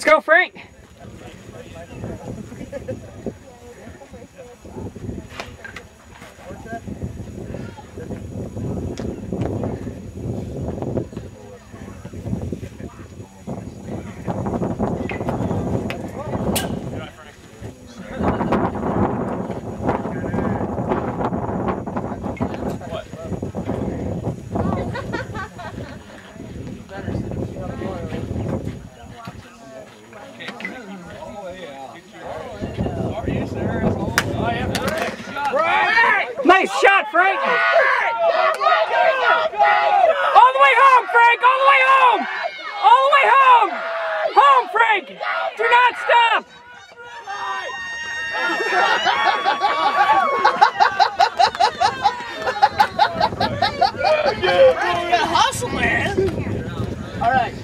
Let's go, Frank. Nice shot, Frank! All the way home, Frank! All the way home! All the way home! Home, Frank! Do not stop! You gotta hustle, man! Alright.